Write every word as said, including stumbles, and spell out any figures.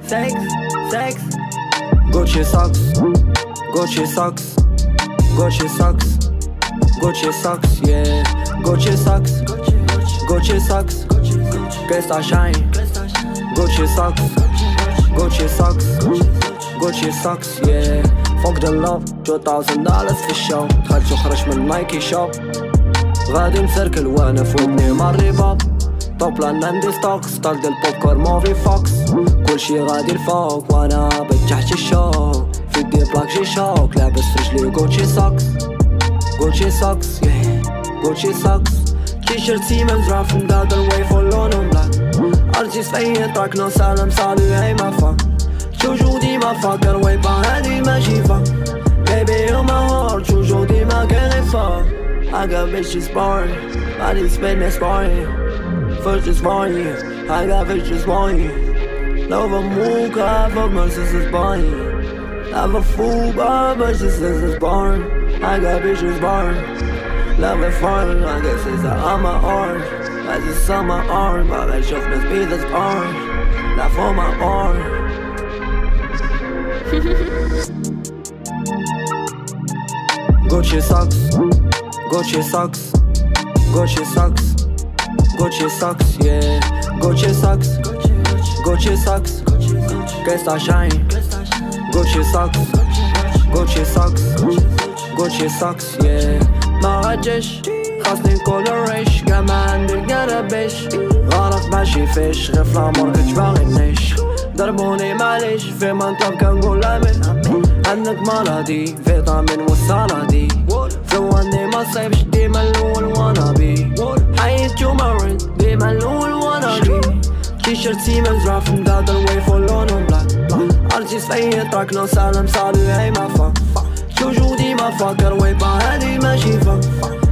sex, sex. Gucci socks, Gucci socks, Gucci socks, Gucci socks, yeah. Gucci socks, Gucci socks, Gangsta shine. Gucci socks, Gucci socks, Gucci socks, yeah. Fuck the love, two thousand dollars في الشو. دخلت وخرج من نايكي شوب. غادي نسركل وانا فوقني مع الرباط. طوب لان عندي ستوك ستايل ديال البوب كور موفي فوكس. كلشي غادي لفوق وانا بتحت الشوك. في دي بلاك جي شوك لابس رجلي غوتشي سوكس. غوتشي سوكس yeah غوتشي سوكس. تيشيرت سيمنز راف from the other way for لونهم بلاك. ارتيست اي تراك نو سلام سالو هاي ما فاك. شوجو ديما فاكر ويبا هادي ماشي فاك. Baby you're my heart شوجو ديما كان فاك. I got bitches boring, body spin is boring. First is boring, I got bitches boring. Love a mooka, fuck my sister's boring. Love a fool, but my sister's boring. I got bitches boring. Love it foreign, I guess it's on my arm. I just on my arm, but I just must be this arm. Not for my arm. Gucci socks, Gucci socks, Gucci socks, Gucci socks, yeah. Gucci socks, Gucci socks, Gangsta shine. Gucci socks, Gucci socks, Gucci socks, yeah. ما غاديش خاصني نكون ريش كاع ما عندي القرا بيش. غلط ماشي فيش غير فلامور كنت باغي نعيش. ضربوني معليش في منطقة كنقول امين. عندك مرضي فيتامين والصلادي. فلو عندي ما صيبش ديما الاول وانا بي. حياتي مريض ديما الاول وانا بي. تيشيرت سيمنز راف from the other way for لونهم بلاك. ارتيست اي تراك نو سلام سالو هاي ما فاك. شوجو ديما فاكر ويبا هادي ماشي فاك.